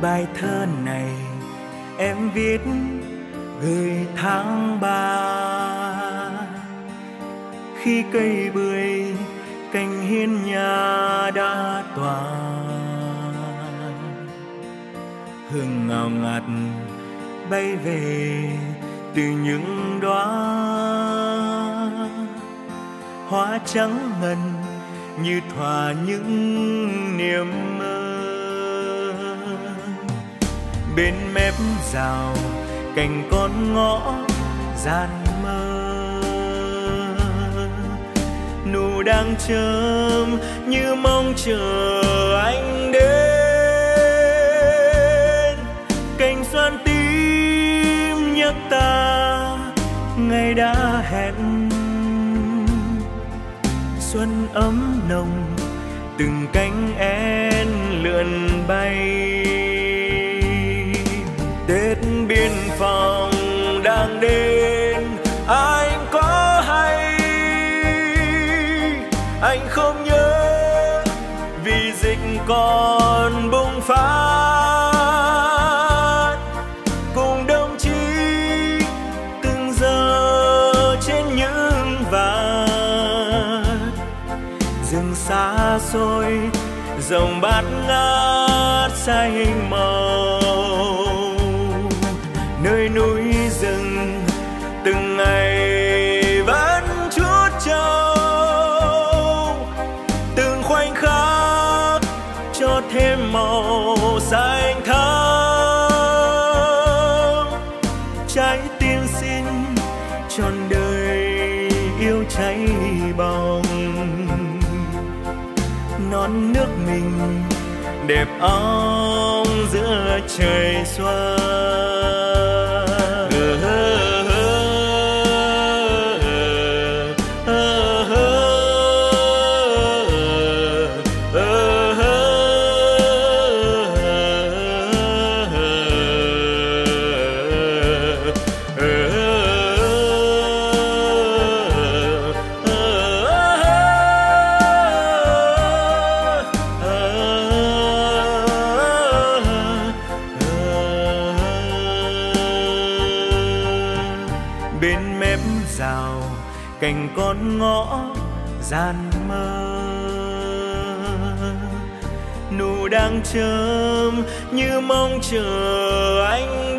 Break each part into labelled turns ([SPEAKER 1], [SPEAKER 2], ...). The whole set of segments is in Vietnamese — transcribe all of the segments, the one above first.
[SPEAKER 1] Bài thơ này em viết gửi tháng 3, khi cây bưởi cành hiên nhà đã tỏa, hương ngào ngạt bay về từ những đóa hoa trắng ngần như thỏa những niềm mơ. Bên mép rào cành con ngõ gian mơ, nụ đang chớm như mong chờ anh đến. Cành xoan tím nhắc ta ngày đã hẹn, xuân ấm nồng từng cánh én lượn bay. Tết biên phòng đang đến, anh có hay anh không nhớ, vì dịch còn bùng phát. Cùng đồng chí từng giờ trên những vạt rừng xa xôi, dòng bát ngát say hình màu. Nơi núi rừng từng ngày vẫn chút trâu, từng khoảnh khắc cho thêm màu xanh thắm. Trái tim xin trọn đời yêu cháy bỏng, non nước mình đẹp óng giữa trời xuân. Bên mép rào cành con ngõ gian mơ, nụ đang chớm như mong chờ anh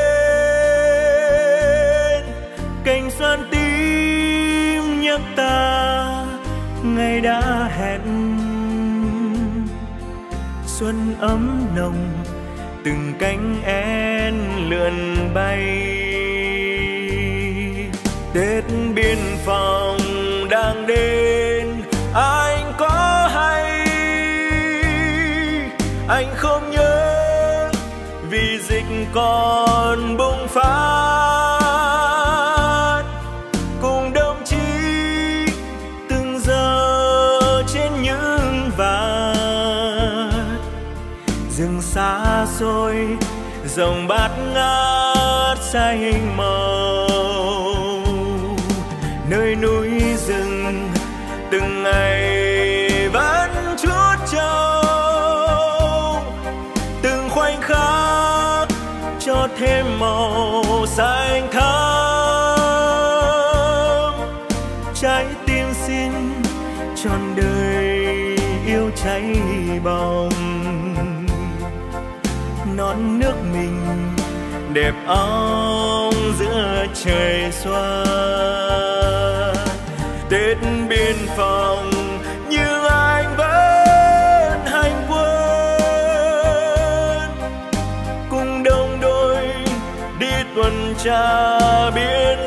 [SPEAKER 1] đến. Cành xoan tím nhắc ta ngày đã hẹn, xuân ấm nồng từng cánh én lượn bay. Tết biên phòng đang đến, anh có hay anh không nhớ, vì dịch còn bùng phát. Cùng đồng chí từng giờ trên những vạt rừng xa xôi, dòng bát ngát say hình màu. Nơi núi rừng từng ngày vẫn chút trâu, từng khoảnh khắc cho thêm màu xanh thắm. Trái tim xin trọn đời yêu cháy bỏng, non nước mình đẹp óng giữa trời xuân. Tết biên phòng nhưng anh vẫn hành quân, cùng đồng đội đi tuần tra biên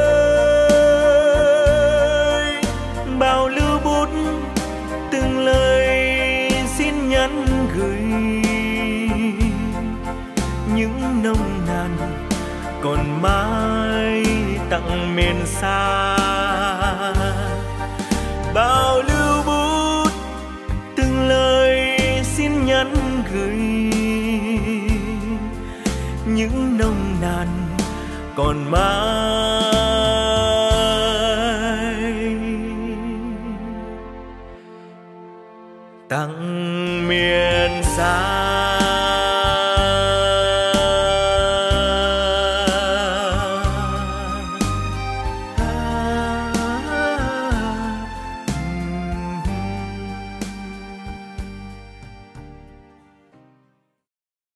[SPEAKER 1] giới. Bao lưu bút từng lời xin nhắn gửi, những nồng nàn còn mãi tặng miền xa. Bao lưu bút từng lời xin nhắn gửi, những nồng nàn còn mãi tặng miền xa.